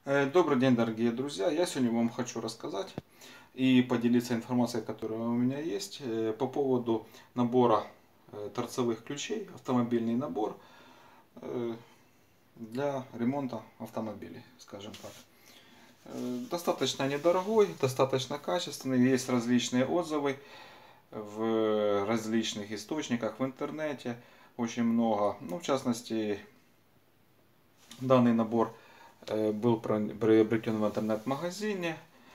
Добрый день, дорогие друзья! Я сегодня вам хочу рассказать и поделиться информацией, которая у меня есть по поводу набора торцевых ключей, автомобильный набор для ремонта автомобилей, скажем так. Достаточно недорогой, достаточно качественный, есть различные отзывы в различных источниках в интернете, очень много. Ну, в частности, данный набор был приобретен в интернет-магазине,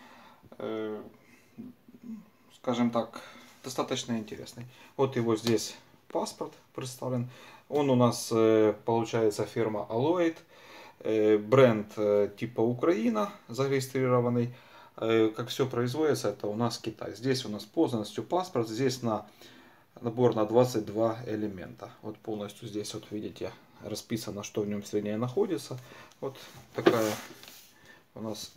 скажем так, достаточно интересный. Вот его здесь паспорт представлен. Он у нас получается фирма Alloyd, бренд типа Украина зарегистрированный. Как все производится, это у нас Китай. Здесь у нас полностью паспорт, здесь набор на 22 элемента. Вот полностью здесь вот видите расписано, что в нем среднее находится. Вот такая у нас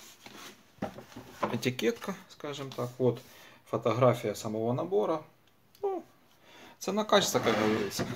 этикетка, скажем так. Вот фотография самого набора. Ну, цена качество, как говорится.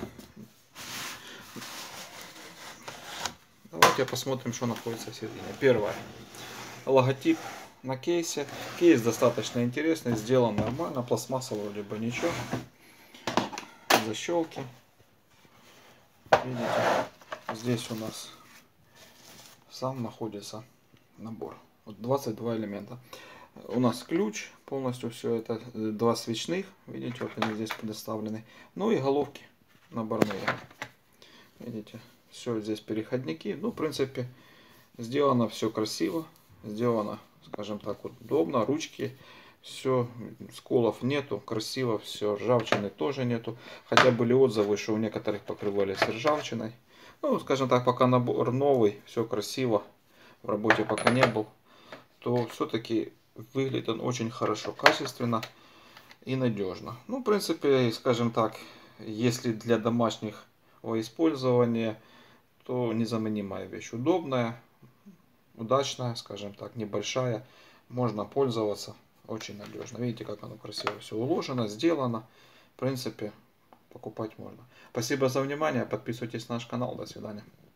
Давайте посмотрим, что находится в середине. Первое. Логотип на кейсе. Кейс достаточно интересный, сделан нормально. Пластмасса вроде бы ничего. Защелки. Видите, здесь у нас сам находится набор. Вот 22 элемента. У нас ключ, полностью все это, два свечных, видите, вот они здесь предоставлены. Ну и головки наборные. Видите, все здесь переходники. Ну, в принципе, сделано все красиво, сделано, скажем так, вот, удобно, ручки. Все, сколов нету, красиво все, ржавчины тоже нету. Хотя были отзывы, что у некоторых покрывались ржавчиной. Ну, скажем так, пока набор новый, все красиво, в работе пока не был, то все-таки выглядит он очень хорошо, качественно и надежно. Ну, в принципе, скажем так, если для домашнего использования, то незаменимая вещь. Удобная, удачная, скажем так, небольшая. Можно пользоваться, очень надежно. Видите, как оно красиво все уложено, сделано. В принципе, покупать можно. Спасибо за внимание. Подписывайтесь на наш канал. До свидания.